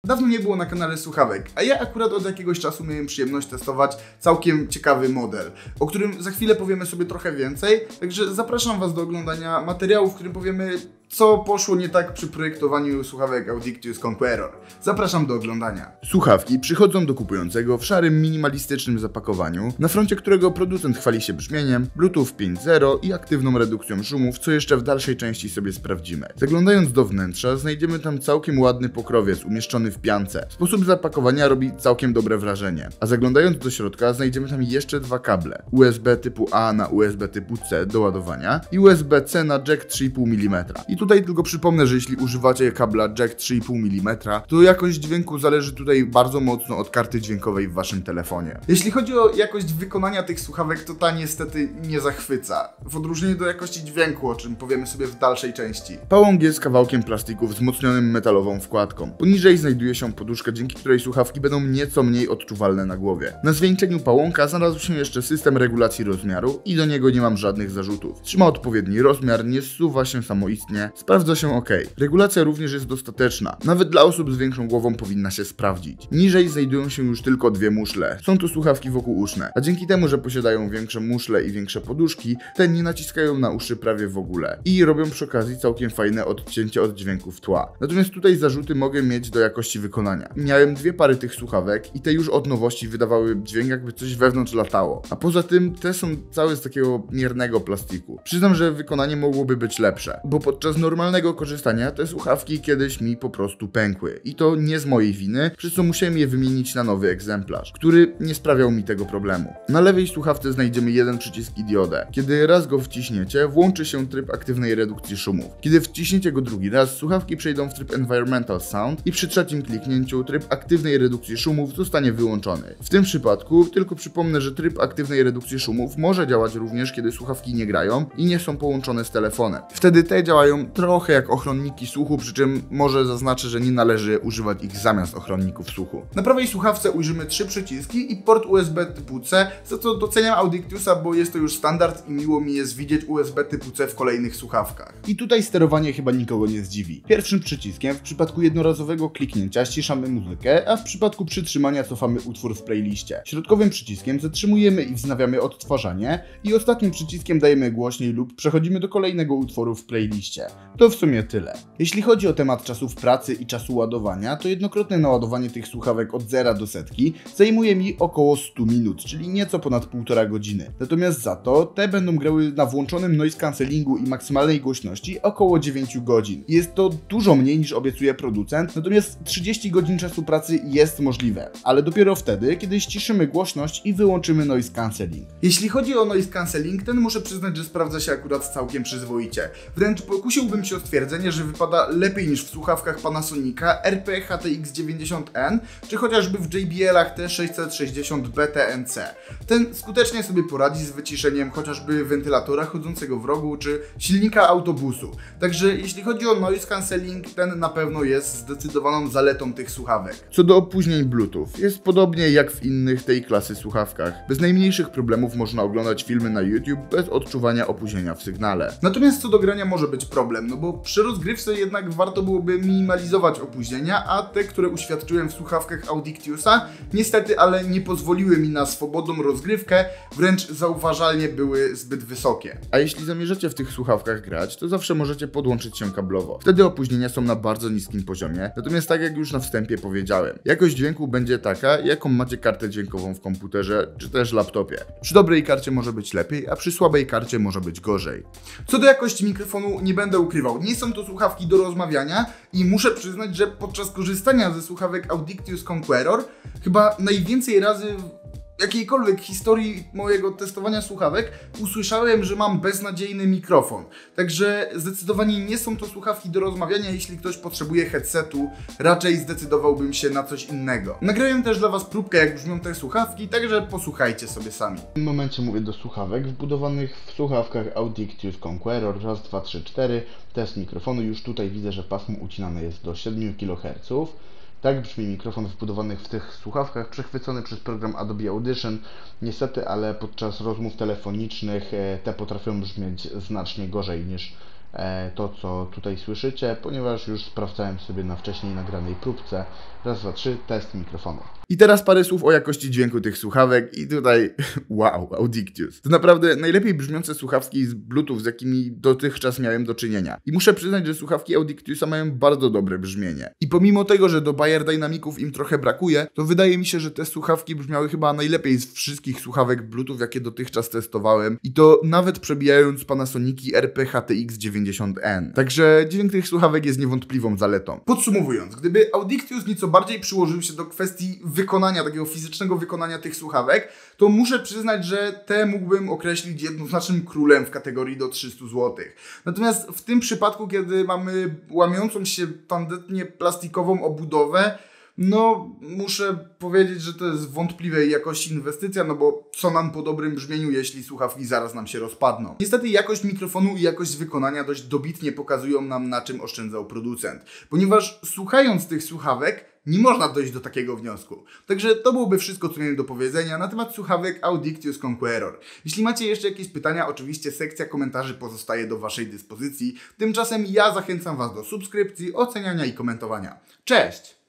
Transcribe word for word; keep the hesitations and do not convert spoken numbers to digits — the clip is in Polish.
Dawno nie było na kanale słuchawek, a ja akurat od jakiegoś czasu miałem przyjemność testować całkiem ciekawy model, o którym za chwilę powiemy sobie trochę więcej, także zapraszam Was do oglądania materiału, w którym powiemy, co poszło nie tak przy projektowaniu słuchawek Audictus Conqueror. Zapraszam do oglądania. Słuchawki przychodzą do kupującego w szarym, minimalistycznym zapakowaniu, na froncie którego producent chwali się brzmieniem, Bluetooth pięć zero i aktywną redukcją szumów, co jeszcze w dalszej części sobie sprawdzimy. Zaglądając do wnętrza, znajdziemy tam całkiem ładny pokrowiec umieszczony w piance. Sposób zapakowania robi całkiem dobre wrażenie. A zaglądając do środka, znajdziemy tam jeszcze dwa kable. U S B typu A na U S B typu C do ładowania i U S B C na jack trzy i pół milimetra. I tutaj tylko przypomnę, że jeśli używacie kabla jack trzy i pół milimetra, to jakość dźwięku zależy tutaj bardzo mocno od karty dźwiękowej w waszym telefonie. Jeśli chodzi o jakość wykonania tych słuchawek, to ta niestety nie zachwyca. W odróżnieniu do jakości dźwięku, o czym powiemy sobie w dalszej części. Pałąk jest kawałkiem plastiku wzmocnionym metalową wkładką. Poniżej znajduje się poduszka, dzięki której słuchawki będą nieco mniej odczuwalne na głowie. Na zwieńczeniu pałąka znalazł się jeszcze system regulacji rozmiaru i do niego nie mam żadnych zarzutów. Trzyma odpowiedni rozmiar, nie zsuwa się samoistnie, sprawdza się ok. Regulacja również jest dostateczna. Nawet dla osób z większą głową powinna się sprawdzić. Niżej znajdują się już tylko dwie muszle. Są to słuchawki wokółuszne, a dzięki temu, że posiadają większe muszle i większe poduszki, te nie naciskają na uszy prawie w ogóle i robią przy okazji całkiem fajne odcięcie od dźwięków tła. Natomiast tutaj zarzuty mogę mieć do jakości wykonania. Miałem dwie pary tych słuchawek i te już od nowości wydawały dźwięk, jakby coś wewnątrz latało. A poza tym te są całe z takiego miernego plastiku. Przyznam, że wykonanie mogłoby być lepsze, bo podczas normalnego korzystania te słuchawki kiedyś mi po prostu pękły. I to nie z mojej winy, przez co musiałem je wymienić na nowy egzemplarz, który nie sprawiał mi tego problemu. Na lewej słuchawce znajdziemy jeden przycisk i diodę. Kiedy raz go wciśniecie, włączy się tryb aktywnej redukcji szumów. Kiedy wciśniecie go drugi raz, słuchawki przejdą w tryb Environmental Sound i przy trzecim kliknięciu tryb aktywnej redukcji szumów zostanie wyłączony. W tym przypadku tylko przypomnę, że tryb aktywnej redukcji szumów może działać również, kiedy słuchawki nie grają i nie są połączone z telefonem. Wtedy te działają trochę jak ochronniki słuchu, przy czym może zaznaczę, że nie należy używać ich zamiast ochronników słuchu. Na prawej słuchawce ujrzymy trzy przyciski i port U S B typu C, za co doceniam Audictusa, bo jest to już standard i miło mi jest widzieć U S B typu C w kolejnych słuchawkach. I tutaj sterowanie chyba nikogo nie zdziwi. Pierwszym przyciskiem w przypadku jednorazowego kliknięcia ściszamy muzykę, a w przypadku przytrzymania cofamy utwór w playliście. Środkowym przyciskiem zatrzymujemy i wznawiamy odtwarzanie i ostatnim przyciskiem dajemy głośniej lub przechodzimy do kolejnego utworu w playliście. To w sumie tyle. Jeśli chodzi o temat czasów pracy i czasu ładowania, to jednokrotne naładowanie tych słuchawek od zera do setki zajmuje mi około stu minut, czyli nieco ponad półtora godziny. Natomiast za to te będą grały na włączonym noise cancellingu i maksymalnej głośności około dziewięciu godzin. Jest to dużo mniej niż obiecuje producent, natomiast trzydzieści godzin czasu pracy jest możliwe, ale dopiero wtedy, kiedy ściszymy głośność i wyłączymy noise cancelling. Jeśli chodzi o noise cancelling, ten muszę przyznać, że sprawdza się akurat całkiem przyzwoicie. Wręcz pokusiłbym się o stwierdzenie, że wypada lepiej niż w słuchawkach Panasonica R P H T X dziewięćdziesiąt N, czy chociażby w J B L-ach T sześćset sześćdziesiąt B T N C. Ten skutecznie sobie poradzi z wyciszeniem chociażby wentylatora chodzącego w rogu, czy silnika autobusu. Także jeśli chodzi o noise cancelling, ten na pewno jest zdecydowaną zaletą tych słuchawek. Co do opóźnień Bluetooth, jest podobnie jak w innych tej klasy słuchawkach. Bez najmniejszych problemów można oglądać filmy na YouTube bez odczuwania opóźnienia w sygnale. Natomiast co do grania może być problem, no bo przy rozgrywce jednak warto byłoby minimalizować opóźnienia, a te, które uświadczyłem w słuchawkach Audictusa, niestety ale nie pozwoliły mi na swobodną rozgrywkę, wręcz zauważalnie były zbyt wysokie. A jeśli zamierzacie w tych słuchawkach grać, to zawsze możecie podłączyć się kablowo. Wtedy opóźnienia są na bardzo niskim poziomie, natomiast tak jak już na wstępie powiedziałem, jakość dźwięku będzie taka, jaką macie kartę dźwiękową w komputerze czy też laptopie. Przy dobrej karcie może być lepiej, a przy słabej karcie może być gorzej. Co do jakości mikrofonu nie będę ukrywał, nie są to słuchawki do rozmawiania i muszę przyznać, że podczas korzystania ze słuchawek Audictus Conqueror chyba najwięcej razy w jakiejkolwiek historii mojego testowania słuchawek usłyszałem, że mam beznadziejny mikrofon. Także zdecydowanie nie są to słuchawki do rozmawiania. Jeśli ktoś potrzebuje headsetu, raczej zdecydowałbym się na coś innego. Nagrałem też dla Was próbkę, jak brzmią te słuchawki, także posłuchajcie sobie sami. W tym momencie mówię do słuchawek wbudowanych w słuchawkach Audictus Conqueror. Raz, dwa, trzy, cztery. Test mikrofonu. Już tutaj widzę, że pasmo ucinane jest do siedmiu kiloherców. Tak brzmi mikrofon wbudowany w tych słuchawkach, przechwycony przez program Adobe Audition. Niestety, ale podczas rozmów telefonicznych te potrafią brzmieć znacznie gorzej niż to, co tutaj słyszycie, ponieważ już sprawdzałem sobie na wcześniej nagranej próbce. Raz, dwa, trzy, test mikrofonu. I teraz parę słów o jakości dźwięku tych słuchawek i tutaj, wow, Audictius. To naprawdę najlepiej brzmiące słuchawki z Bluetooth, z jakimi dotychczas miałem do czynienia. I muszę przyznać, że słuchawki Audictiusa mają bardzo dobre brzmienie. I pomimo tego, że do Bayer Dynamiców im trochę brakuje, to wydaje mi się, że te słuchawki brzmiały chyba najlepiej z wszystkich słuchawek Bluetooth, jakie dotychczas testowałem. I to nawet przebijając Panasoniki R P H T X dziewięćdziesiąt N. Także dźwięk tych słuchawek jest niewątpliwą zaletą. Podsumowując, gdyby Audictius nieco bardziej przyłożył się do kwestii wykonania, takiego fizycznego wykonania tych słuchawek, to muszę przyznać, że te mógłbym określić jednoznacznym królem w kategorii do trzystu złotych. Natomiast w tym przypadku, kiedy mamy łamiącą się tandetnie plastikową obudowę, no muszę powiedzieć, że to jest wątpliwej jakości inwestycja, no bo co nam po dobrym brzmieniu, jeśli słuchawki zaraz nam się rozpadną. Niestety jakość mikrofonu i jakość wykonania dość dobitnie pokazują nam, na czym oszczędzał producent, ponieważ słuchając tych słuchawek nie można dojść do takiego wniosku. Także to byłoby wszystko, co miałem do powiedzenia na temat słuchawek Audictius Conqueror. Jeśli macie jeszcze jakieś pytania, oczywiście sekcja komentarzy pozostaje do Waszej dyspozycji. Tymczasem ja zachęcam Was do subskrypcji, oceniania i komentowania. Cześć!